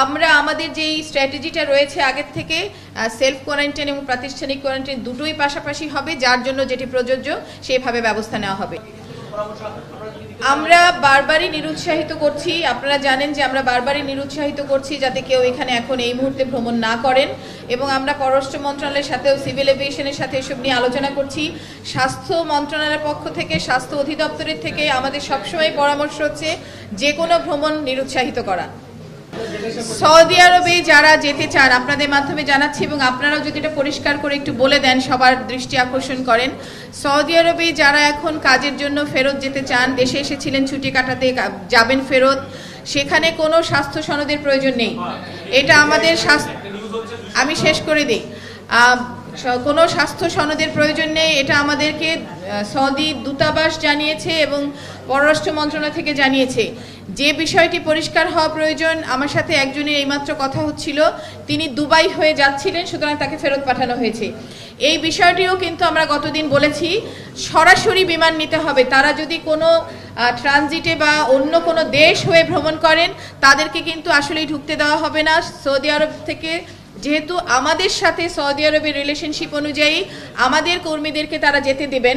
আমরা আমাদের যেই স্ট্র্যাটেজিটা রয়েছে আগের থেকে সেলফ কোয়ারেন্টাইন এবং প্রাতিষ্ঠানিক কোয়ারেন্টাইন দুটোই পাশাপাশি হবে, যার জন্য যেটি প্রযোজ্য সেইভাবে ব্যবস্থা নেওয়া হবে। আমরা বারবারই নিরুৎসাহিত করছি, আপনারা জানেন যে আমরা বারবারই নিরুৎসাহিত করছি যাতে কেউ এখানে এখন এই মুহূর্তে ভ্রমণ না করেন, এবং আমরা পররাষ্ট্র মন্ত্রণালয়ের সাথেও সিভিল এভিয়েশনের সাথে এসব নিয়ে আলোচনা করছি। স্বাস্থ্য মন্ত্রণালয়ের পক্ষ থেকে, স্বাস্থ্য অধিদপ্তরের থেকে আমাদের সবসময় পরামর্শ হচ্ছে যে কোনো ভ্রমণ নিরুৎসাহিত করা। সৌদি আরবে যারা যেতে চান আপনাদের মাধ্যমে জানাচ্ছি, এবং আপনারাও যদি এটা পরিষ্কার করে একটু বলে দেন, সবার দৃষ্টি আকর্ষণ করেন। সৌদি আরবে যারা এখন কাজের জন্য ফেরত যেতে চান, দেশে এসেছিলেন ছুটি কাটাতে, যাবেন ফেরত, সেখানে কোনো স্বাস্থ্য সনদের প্রয়োজন নেই। এটা আমাদের আমি শেষ করে দিই, কোনো স্বাস্থ্য সনদের প্রয়োজন নেই। এটা আমাদেরকে সৌদি দূতাবাস জানিয়েছে এবং পররাষ্ট্র মন্ত্রণালয় থেকে জানিয়েছে। যে বিষয়টি পরিষ্কার হওয়া প্রয়োজন, আমার সাথে একজনের এইমাত্র কথা হচ্ছিল, তিনি দুবাই হয়ে যাচ্ছিলেন, সুতরাং তাকে ফেরত পাঠানো হয়েছে। এই বিষয়টিও কিন্তু আমরা গতদিন বলেছি, সরাসরি বিমান নিতে হবে। তারা যদি কোনো ট্রানজিটে বা অন্য কোনো দেশ হয়ে ভ্রমণ করেন, তাদেরকে কিন্তু আসলেই ঢুকতে দেওয়া হবে না সৌদি আরব থেকে। যেহেতু আমাদের সাথে সৌদি আরবের রিলেশনশিপ অনুযায়ী আমাদের কর্মীদেরকে তারা যেতে দেবেন,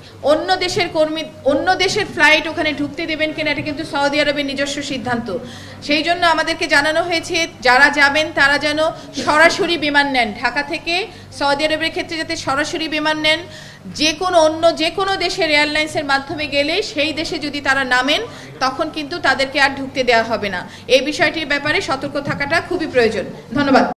অন্য দেশের ফ্লাইট ওখানে ঢুকতে দেবেন কিনা এটা কিন্তু সৌদি আরবের নিজস্ব সিদ্ধান্ত। সেই জন্য আমাদেরকে জানানো হয়েছে যারা যাবেন তারা যেন সরাসরি বিমান নেন, ঢাকা থেকে সৌদি আরবের ক্ষেত্রে যাতে সরাসরি বিমান নেন। যে কোনো দেশের এয়ারলাইন্সের মাধ্যমে গেলে সেই দেশে যদি তারা নামেন, তখন কিন্তু তাদেরকে আর ঢুকতে দেওয়া হবে না। এই বিষয়টির ব্যাপারে সতর্ক থাকাটা খুবই প্রয়োজন। ধন্যবাদ।